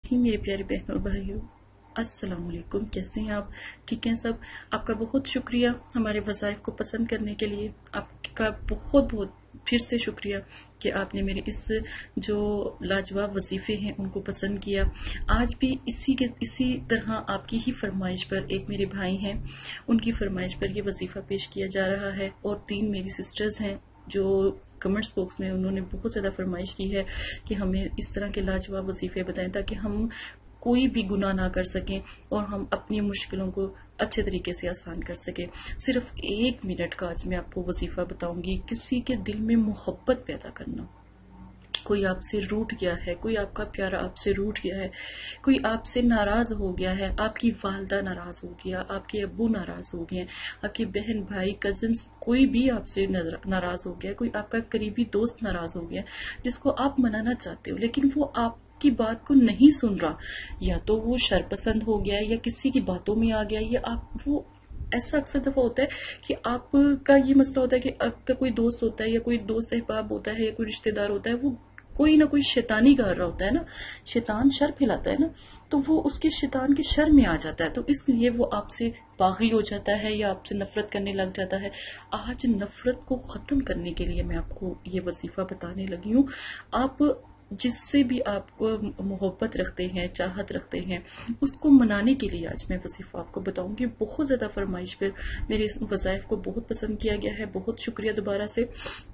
ही मेरे प्यारे बहनों और भाइयों, अस्सलाम वालेकुम। कैसे हैं आप? ठीक हैं सब? आपका बहुत शुक्रिया हमारे वज़ाइफ को पसंद करने के लिए। आपका बहुत बहुत फिर से शुक्रिया कि आपने मेरे इस जो लाजवाब वजीफे हैं उनको पसंद किया। आज भी इसी तरह आपकी ही फरमाइश पर एक मेरे भाई हैं, उनकी फरमाइश पर ये वजीफा पेश किया जा रहा है, और 3 मेरी सिस्टर्स हैं जो कमेंट्स बॉक्स में उन्होंने बहुत ज़्यादा फरमाइश की है कि हमें इस तरह के लाजवाब वजीफे बताएं ताकि हम कोई भी गुनाह ना कर सकें और हम अपनी मुश्किलों को अच्छे तरीके से आसान कर सकें। सिर्फ 1 मिनट का आज मैं आपको वजीफा बताऊंगी। किसी के दिल में मोहब्बत पैदा करना। कोई आपसे रूठ गया है, कोई आपका प्यारा आपसे रूठ गया है, कोई आपसे नाराज हो गया है, आपकी वालदा नाराज हो गया, आपके अब्बू नाराज हो गए, आपकी बहन भाई कजिन्स कोई भी आपसे नाराज हो गया, कोई आपका करीबी दोस्त नाराज हो गया जिसको आप मनाना चाहते हो लेकिन वो आप की बात को नहीं सुन रहा, या तो वो शरपसंद हो गया या किसी की बातों में आ गया, या आप वो ऐसा अक्सर दफा होता है कि आपका ये मसला होता है कि आपका कोई दोस्त होता है या कोई दोस्त अहबाब होता है या कोई रिश्तेदार होता है, वो कोई ना कोई शैतानी कर रहा होता है ना, शैतान शर फैलाता है ना, तो वो उसके शैतान के शर में आ जाता है, तो इसलिए वो आपसे बागी हो जाता है या आपसे नफरत करने लग जाता है। आज नफरत को खत्म करने के लिए मैं आपको ये वजीफा बताने लगी हूँ। आप जिससे भी आप मोहब्बत रखते हैं, चाहत रखते हैं, उसको मनाने के लिए आज मैं वजीफा आपको बताऊंगी। बहुत ज्यादा फरमाइश पर मेरे इस वज़ाइफ को बहुत पसंद किया गया है। बहुत शुक्रिया दोबारा से।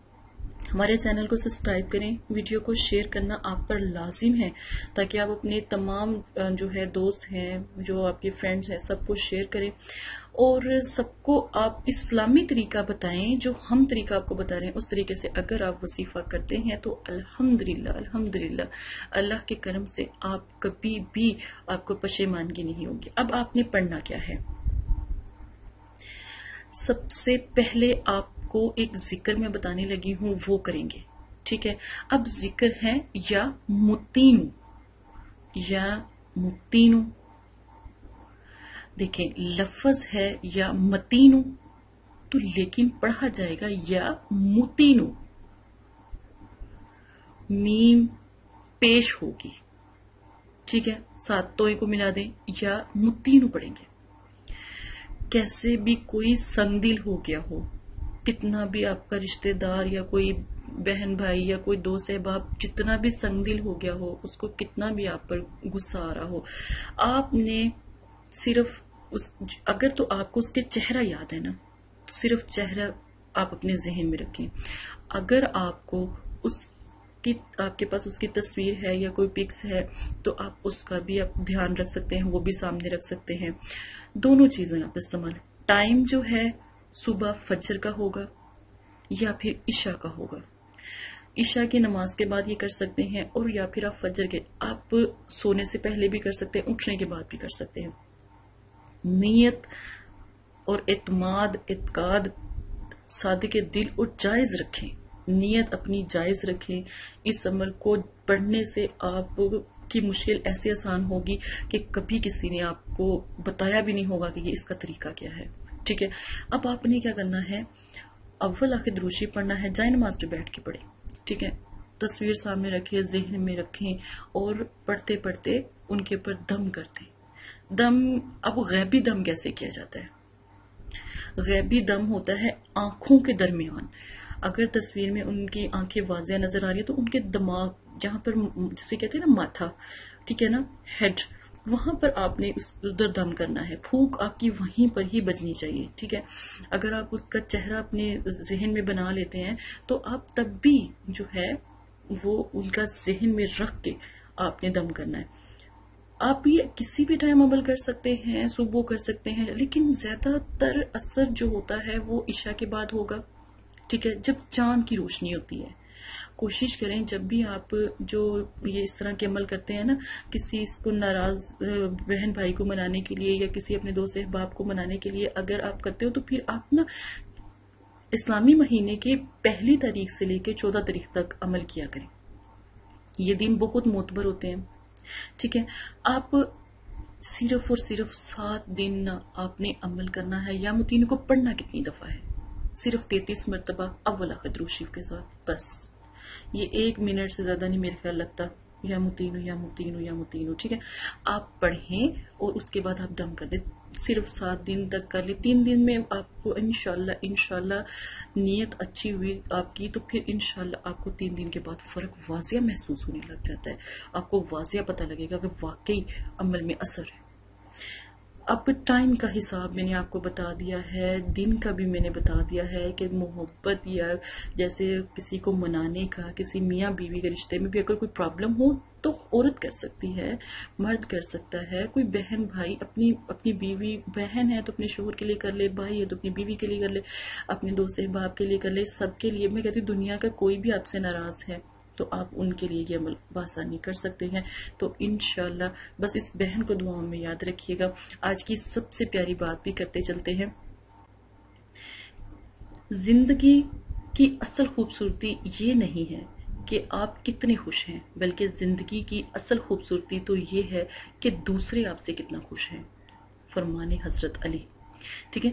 हमारे चैनल को सब्सक्राइब करें, वीडियो को शेयर करना आप पर लाजिम है ताकि आप अपने तमाम जो है दोस्त हैं, जो आपके फ्रेंड्स हैं, सबको शेयर करें और सबको आप इस्लामी तरीका बताएं। जो हम तरीका आपको बता रहे हैं उस तरीके से अगर आप वजीफा करते हैं तो अल्हम्दुलिल्लाह अल्हम्दुलिल्लाह अल्लाह के करम से आप कभी भी आपको पशेमानगी नहीं होगी। अब आपने पढ़ना क्या है? सबसे पहले आपको एक जिक्र मैं बताने लगी हूं, वो करेंगे, ठीक है? अब जिक्र है या मुतीनु, या मुतीनु। देखें, लफ्ज है या मतीनु, तो लेकिन पढ़ा जाएगा या मुतीनु। मीम पेश होगी, ठीक है? 7 तोए को मिला दें, या मुतीनु पढ़ेंगे। कैसे भी कोई संगदिल हो गया हो, कितना भी आपका रिश्तेदार या कोई बहन भाई या कोई दोस्त अहबाब जितना भी संगदिल हो गया हो, उसको कितना भी आप पर गुस्सा आ रहा हो, आपने सिर्फ अगर तो आपको उसके चेहरा याद है ना, तो सिर्फ चेहरा आप अपने जहन में रखें। अगर आपको आपके पास उसकी तस्वीर है या कोई पिक्स है तो आप उसका भी आप ध्यान रख सकते हैं, वो भी सामने रख सकते हैं। दोनों चीजें आप इस्तेमाल। टाइम जो है सुबह फजर का होगा या फिर इशा का होगा। इशा की नमाज के बाद ये कर सकते हैं, और या फिर आप फजर के, आप सोने से पहले भी कर सकते हैं, उठने के बाद भी कर सकते हैं। नियत और इत्काद सादे के दिल और जायज रखें। नियत अपनी जायज रखें। इस अमल को पढ़ने से आपकी मुश्किल ऐसे आसान होगी कि कभी किसी ने आपको बताया भी नहीं होगा कि ये इसका तरीका क्या है, ठीक है? अब आपने क्या करना है? अव्वल आखिर दुरूशी पढ़ना है, जाए नमाज पे बैठ के पढ़े, ठीक है? तस्वीर सामने रखें, जहन में रखें, और पढ़ते पढ़ते उनके ऊपर दम करते। दम, अब गैबी दम कैसे किया जाता है? गैबी दम होता है आंखों के दरमियान। अगर तस्वीर में उनकी आंखें वाज़ेह नजर आ रही है तो उनके दिमाग, जहां पर जिसे कहते हैं ना माथा, ठीक है ना, हेड, वहां पर आपने उधर दम करना है। फूंक आपकी वहीं पर ही बजनी चाहिए, ठीक है? अगर आप उसका चेहरा अपने जहन में बना लेते हैं तो आप तब भी जो है वो उनका जहन में रख के आपने दम करना है। आप ये किसी भी टाइम अमल कर सकते हैं, सुबह कर सकते हैं, लेकिन ज्यादातर असर जो होता है वो इशा के बाद होगा, ठीक है? जब चांद की रोशनी होती है। कोशिश करें जब भी आप जो ये इस तरह के अमल करते हैं ना, किसी इसको नाराज बहन भाई को मनाने के लिए या किसी अपने दोस्त अहबाब को मनाने के लिए अगर आप करते हो तो फिर आप ना इस्लामी महीने के 1 तारीख से लेकर 14 तारीख तक अमल किया करें। ये दिन बहुत मोतबर होते हैं, ठीक है? आप सिर्फ और सिर्फ 7 दिन आपने अमल करना है। या मुतीन को पढ़ना कितनी दफा है? सिर्फ 33 मरतबा अव्वल आखिर दुरूद शरीफ के साथ, बस। ये 1 मिनट से ज्यादा नहीं मेरे ख्याल लगता, یا متینو یا متینو یا متینو، ٹھیک ہے؟ آپ پڑھیں اور اس کے بعد آپ دم کر دیں، صرف 7 دن تک کر لیں. 3 دن میں آپ کو انشاءاللہ نیت اچھی ہوئی آپ کی تو پھر انشاءاللہ آپ کو 3 دن کے بعد فرق واضح محسوس ہونے لگ جاتا ہے. آپ کو واضح پتہ لگے گا کہ واقعی عمل میں اثر ہے. اب ٹائم کا حساب میں نے آپ کو بتا دیا ہے، دن کا بھی میں نے بتا دیا ہے کہ محبت یا جیسے کسی کو منانے کا، کسی میاں بیوی کے رشتے میں بھی اگر کوئی پرابلم ہو تو عورت کر سکتی ہے، مرد کر سکتا ہے، کوئی بہن بھائی اپنی بیوی بہن ہے تو اپنے شوہر کے لیے کر لے، بھائی ہے تو اپنی بیوی کے لیے کر لے، اپنے دوست احباب کے لیے کر لے، سب کے لیے. میں کہتی ہوں دنیا کا کوئی بھی آپ سے ناراض ہے تو آپ ان کے لیے یہ عمل بآسانی کر سکتے ہیں. تو انشاءاللہ بس اس بہن کو دعاؤں میں یاد رکھیے گا. آج کی سب سے پیاری بات بھی کرتے چلتے ہیں. زندگی کی اصل خوبصورتی یہ نہیں ہے کہ آپ کتنے خوش ہیں، بلکہ زندگی کی اصل خوبصورتی تو یہ ہے کہ دوسرے آپ سے کتنا خوش ہیں. فرمان حضرت علی. ٹھیک ہے؟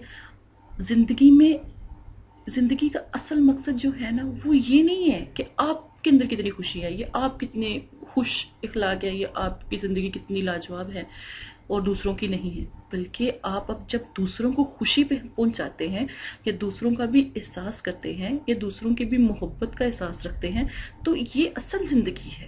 زندگی کا اصل مقصد جو ہے نا وہ یہ نہیں ہے کہ آپ کے اندر کتنی خوشی ہے، یہ آپ کتنے خوش اخلاق ہے، یہ آپ کی زندگی کتنی لاجواب ہے اور دوسروں کی نہیں ہے، بلکہ آپ اب جب دوسروں کو خوشی پہ پہنچاتے ہیں یا دوسروں کا بھی احساس کرتے ہیں یا دوسروں کی بھی محبت کا احساس رکھتے ہیں تو یہ اصل زندگی ہے.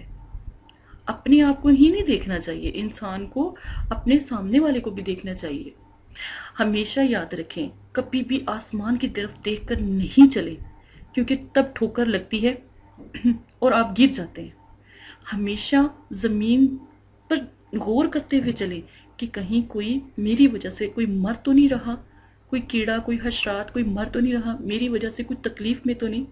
اپنے آپ کو ہی نہیں دیکھنا چاہیے، انسان کو اپنے سامنے والے کو بھی دیکھنا چاہیے. ہمیشہ یاد رکھیں کبھی بھی آسمان کی طرف دیکھ کر نہیں چلے کیونکہ تب ٹھوکر لگتی ہے اور آپ گر جاتے ہیں. ہمیشہ زمین پر غور کرتے ہوئے چلے کہ کہیں کوئی میری وجہ سے کوئی مر تو نہیں رہا، کوئی کیڑا، کوئی حشرات، کوئی مر تو نہیں رہا، میری وجہ سے کوئی تکلیف میں تو نہیں.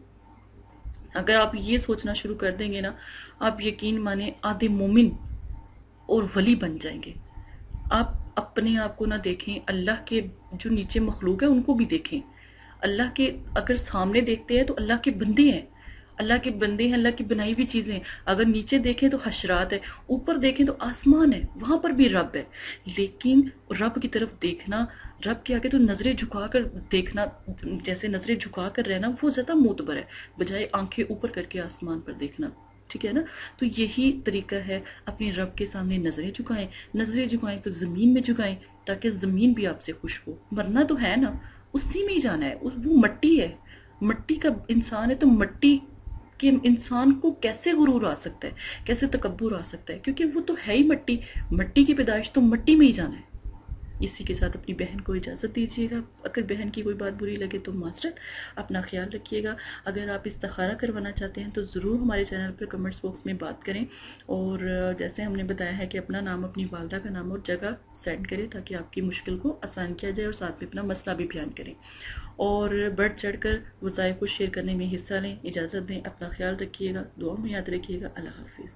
اگر آپ یہ سوچنا شروع کر دیں گے نا، آپ یقین مانیں آدھے مومن اور ولی بن جائیں گے. آپ اپنے آپ کو نہ دیکھیں، اللہ کے جو نیچے مخلوق ہے ان کو بھی دیکھیں. اللہ کے اگر سامنے دیکھتے ہیں تو اللہ کے بندے ہیں، اللہ کے بندے ہیں، اللہ کی بنائی ہوئی چیزیں ہیں. اگر نیچے دیکھیں تو حشرات ہے، اوپر دیکھیں تو آسمان ہے، وہاں پر بھی رب ہے. لیکن رب کی طرف دیکھنا، رب کے آگے تو نظریں جھکا کر دیکھنا، جیسے نظریں جھکا کر رہنا وہ زیادہ معتبر ہے بجائے آنکھیں اوپر کر کے آسمان پر دیکھنا. ٹھیک ہے نا؟ تو یہی طریقہ ہے، اپنے رب کے سامنے نظریں جھکائیں تو زمین میں جھکائیں تاکہ زمین بھی آپ سے خوش ہو. مرنا تو ہے نا، اسی میں ہی جانا ہے. وہ مٹی ہے، مٹی کا انسان ہے تو مٹی کے انسان کو کیسے غرور آ سکتا ہے، کیسے تکبر آ سکتا ہے، کیونکہ وہ تو ہے ہی مٹی کی پیدائش تو مٹی میں ہی جانا ہے. اسی کے ساتھ اپنی بہن کو اجازت دیجیے گا. اگر بہن کی کوئی بات بری لگے تو معذرت، اپنا خیال رکھیے گا. اگر آپ استخارہ کروانا چاہتے ہیں تو ضرور ہمارے چینل پر کمنٹس باکس میں بات کریں، اور جیسے ہم نے بتایا ہے کہ اپنا نام، اپنی والدہ کا نام اور جگہ سینڈ کریں تاکہ آپ کی مشکل کو آسان کیا جائے، اور ساتھ میں اپنا مسئلہ بھی بیان کریں، اور بڑھ چڑھ کر وظائف کو شیئر کرنے میں حصہ لیں. اجازت دیں، اپنا خیال رکھیے گا، دعا میں یاد رکھیے گا. اللہ حافظ.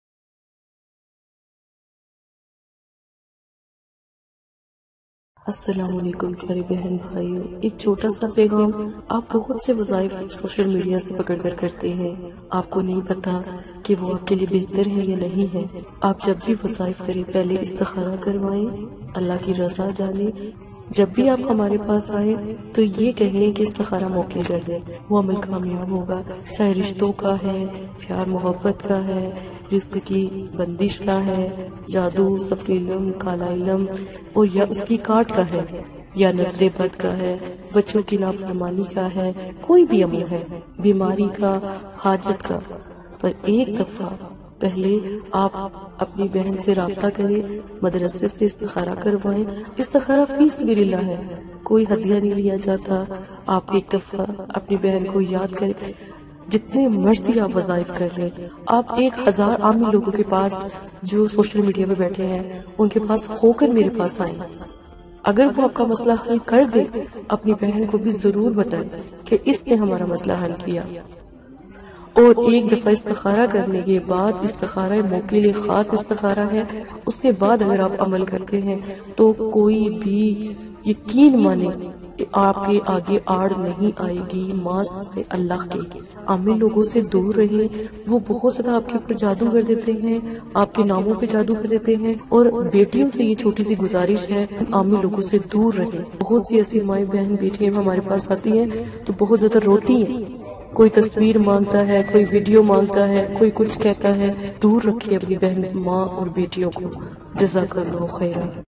السلام علیکم پیارے بہن بھائیوں. ایک چھوٹا سا پیغام. آپ بہت سے وظائف سوشل میڈیا سے پکڑ کر کرتے ہیں، آپ کو نہیں پتا کہ وہ آپ کے لیے بہتر ہے یا نہیں ہے. آپ جب بھی وظائف کریں پہلے استخارہ کروائیں، اللہ کی رضا جانیں. جب بھی آپ ہمارے پاس آئیں تو یہ کہیں کہ استخارہ موکل کر دیں، وہ عمل کامیاب ہوگا. چاہے رشتوں کا ہے، پیار محبت کا ہے، رزق کی بندش کا ہے، جادو، صفر علم، کالا علم، اور یا اس کی کاٹ کا ہے، یا نظر بد کا ہے، بچوں کی نافرمانی کا ہے، کوئی بھی عمل ہے، بیماری کا، حاجت کا. پر ایک دفعہ پہلے آپ اپنی بہن سے رابطہ کریں، مدرسے سے استخارہ کروائیں. استخارہ فی سبیل اللہ ہے، کوئی ہدیہ نہیں لیا جاتا. آپ ایک دفعہ اپنی بہن کو یاد کریں. جتنے مرضی آپ وظائف کر لیں. آپ 1000 عامی لوگوں کے پاس جو سوشل میڈیا پہ بیٹھے ہیں ان کے پاس ہو کر میرے پاس آئیں. اگر وہ آپ کا مسئلہ حل کر دے، اپنی بہن کو بھی ضرور بتائیں کہ اس نے ہمارا مسئلہ حل کیا. اور ایک دفعہ استخارہ کرنے کے بعد، استخارہ موکل خاص استخارہ ہے، اس کے بعد اگر آپ عمل کرتے ہیں تو کوئی بھی یقین مانے آپ کے آگے آڑ نہیں آئے گی. ماس سے اللہ کے عامی لوگوں سے دور رہیں. وہ بہت زیادہ آپ کے اوپر جادو کر دیتے ہیں، آپ کے ناموں پہ جادو کر دیتے ہیں. اور بیٹیوں سے یہ چھوٹی سی گزارش ہے، عامی لوگوں سے دور رہیں. بہت سی ایسی مائیں بہن بیٹیاں ہمارے پاس آتی ہیں تو بہت زیادہ روتی ہیں. کوئی تصویر مانگتا ہے، کوئی ویڈیو مانگتا ہے، کوئی کچھ کہتا ہے، دور رکھیے اپنی بہن ماں اور بیٹیوں کو۔ جزاک اللہ خیرہ۔